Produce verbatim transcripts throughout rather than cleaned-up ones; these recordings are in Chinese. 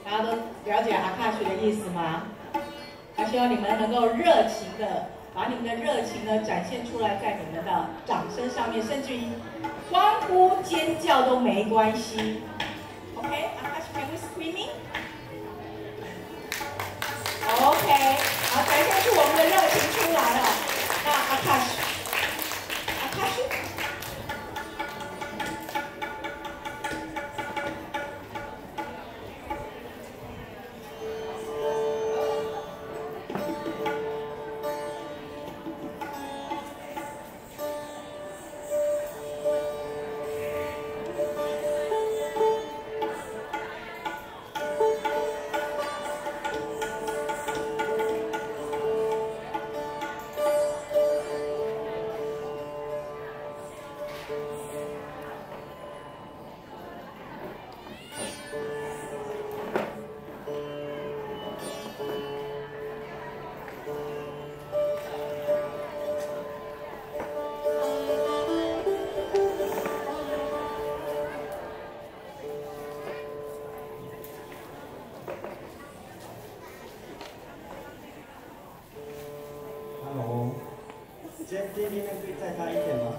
大家都了解阿卡许的意思吗？那希望你们能够热情的把你们的热情呢展现出来，在你们的掌声上面，甚至于欢呼尖叫都没关系。OK， 阿卡许 can we screaming？ OK， 好，展现出我们的热情出来了。那阿卡许，阿卡许。 今天第一天可以再大一点吗？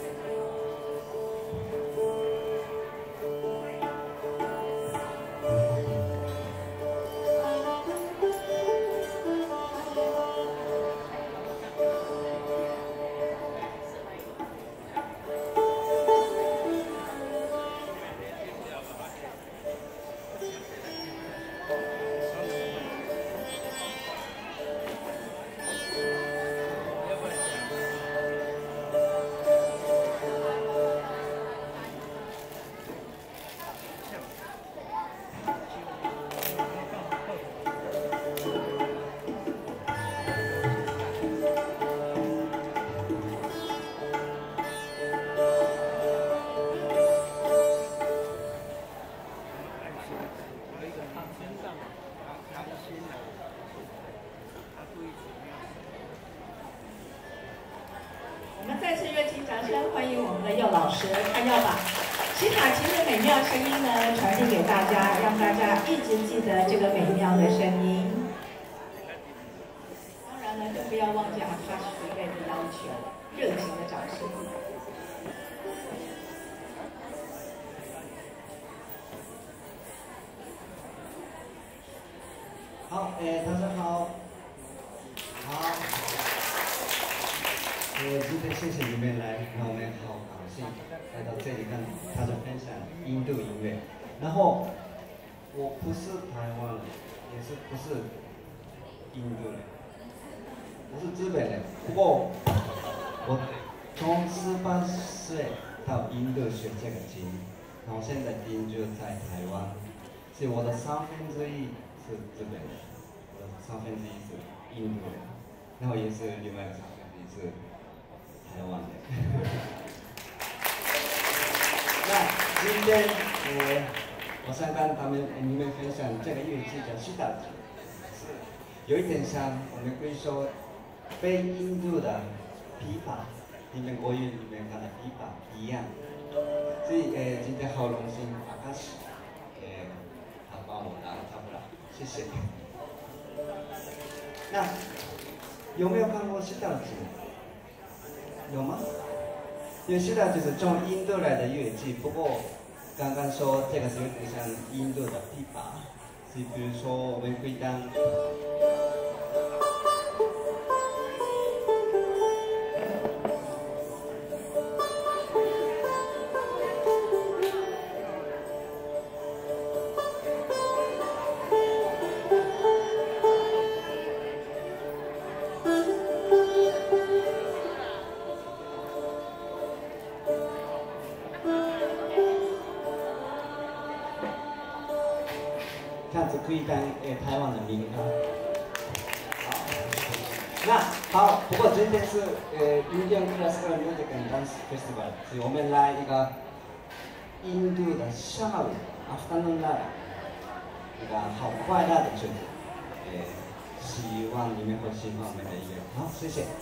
我们再次热情掌声欢迎我们的佑老师，他要把西塔琴的美妙声音呢传递给大家，让大家一直记得这个美妙的声音。当然呢，更不要忘记阿卡许对的要求，热情的掌声。 好，诶，大家好，好，呃，今天谢谢你们来，让我们好高兴来到这里跟大家分享印度音乐。然后我不是台湾人，也是不是印度人，我是日本人。不过我从十八岁到印度学这个经，然后现在定居在台湾，所以我的三分之一是日本人，我的三分之一是印度人，然后也是另外一个三分之一是台湾人。那今天呃，我想跟他们你们分享这个乐器叫西塔琴，是有一点像我们会说非印度的琵琶，你们国语里面看的琵琶一样。所以呃，今天好荣幸阿卡许，呃，他帮我拿了他不了，谢谢。那有没有看过西塔琴？有吗？因为西塔就是从印度来的乐器，不过刚刚说这个是有点像印度的琵琶，所以比如说我们会当。这样子可以当呃台湾的民歌。好，那好，不过今天是呃 Indian Classical Music and Dance Festival， 所以我们来一个印度的下午 afternoon live， 一个好快乐的曲子，呃，希望你们会喜欢我们的音乐。好，谢谢。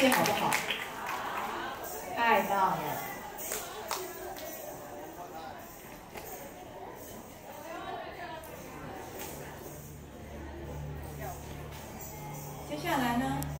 好不好？